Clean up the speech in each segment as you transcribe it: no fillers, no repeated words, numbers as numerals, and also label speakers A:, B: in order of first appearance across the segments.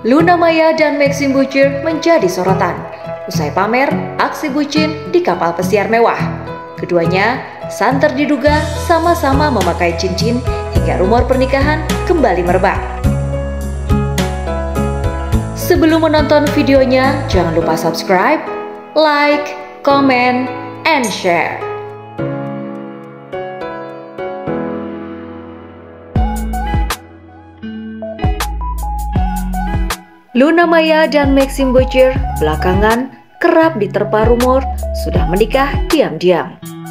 A: Luna Maya dan Maxim bucin menjadi sorotan usai pamer aksi bucin di kapal pesiar mewah. Keduanya santer diduga sama-sama memakai cincin hingga rumor pernikahan kembali merebak. Sebelum menonton videonya, jangan lupa subscribe, like, comment, and share. Luna Maya dan Maxim Bocir belakangan kerap diterpa rumor sudah menikah diam-diam.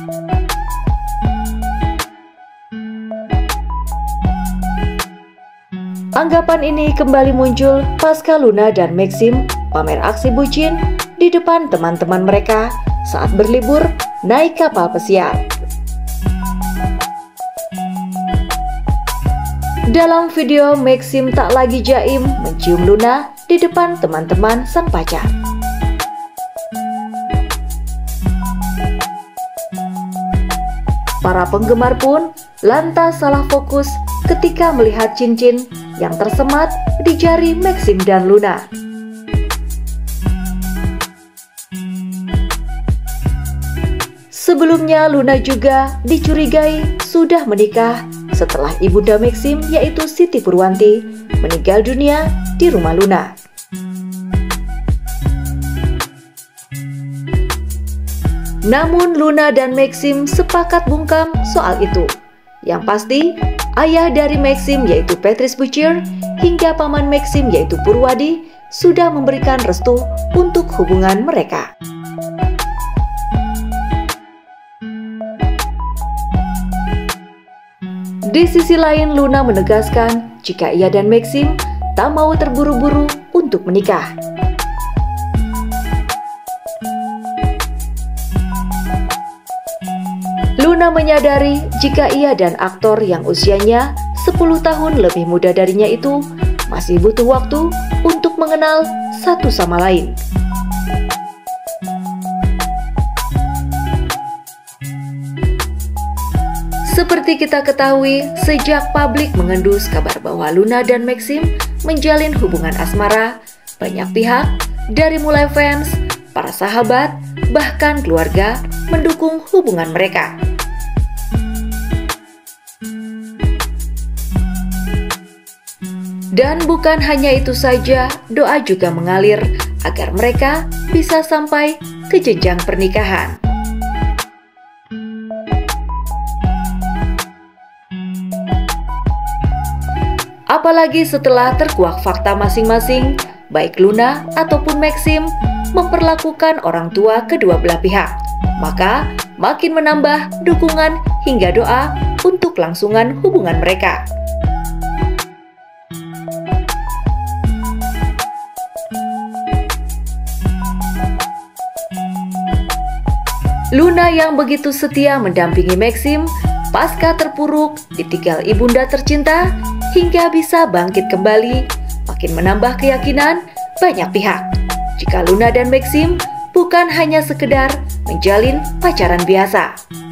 A: Anggapan ini kembali muncul pasca Luna dan Maxim pamer aksi bucin di depan teman-teman mereka saat berlibur naik kapal pesiar. Dalam video, Maxim tak lagi jaim mencium Luna di depan teman-teman sang pacar. Para penggemar pun lantas salah fokus ketika melihat cincin yang tersemat di jari Maxim dan Luna. Sebelumnya Luna juga dicurigai sudah menikah setelah ibunda Maxim yaitu Siti Purwanti meninggal dunia di rumah Luna. Namun Luna dan Maxim sepakat bungkam soal itu. Yang pasti, ayah dari Maxim yaitu Patrice Bocir hingga paman Maxim yaitu Purwadi sudah memberikan restu untuk hubungan mereka. Di sisi lain, Luna menegaskan jika ia dan Maxim tak mau terburu-buru untuk menikah. Luna menyadari jika ia dan aktor yang usianya 10 tahun lebih muda darinya itu masih butuh waktu untuk mengenal satu sama lain. Seperti kita ketahui, sejak publik mengendus kabar bahwa Luna dan Maxim menjalin hubungan asmara, banyak pihak, dari mulai fans, para sahabat, bahkan keluarga, mendukung hubungan mereka. Dan bukan hanya itu saja, doa juga mengalir agar mereka bisa sampai ke jenjang pernikahan. Apalagi setelah terkuak fakta masing-masing, baik Luna ataupun Maxim memperlakukan orang tua kedua belah pihak, maka makin menambah dukungan hingga doa untuk kelangsungan hubungan mereka. Luna yang begitu setia mendampingi Maxim pasca terpuruk ditinggal ibunda tercinta hingga bisa bangkit kembali, makin menambah keyakinan banyak pihak jika Luna dan Maxim bukan hanya sekedar menjalin pacaran biasa.